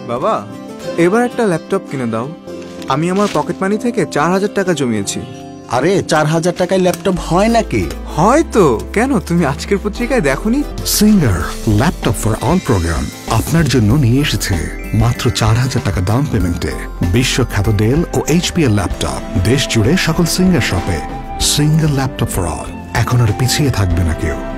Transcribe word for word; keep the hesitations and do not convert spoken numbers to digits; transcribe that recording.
বাবা, এবার একটা ল্যাপটপ কিনে দাও। আমি আমার পকেট মানি থেকে চার হাজার টাকা জমিয়েছি। আরে চার হাজার টাকায় ল্যাপটপ হয় নাকি? হয়তো। কেন, তুমি আজকের পত্রিকায় দেখোনি? Singer laptop for all programme আপনার জন্য নিয়ে এসেছে মাত্র চার হাজার টাকা ডাউন পেমেন্টে বিশ্বখ্যাত ডেল ও এইচপি এর ল্যাপটপ দেশ জুড়ে সকল সিঙ্গার শপে। সিঙ্গার ল্যাপটপ ফর অল, এখন আর পিছিয়ে থাকবে না কেউ।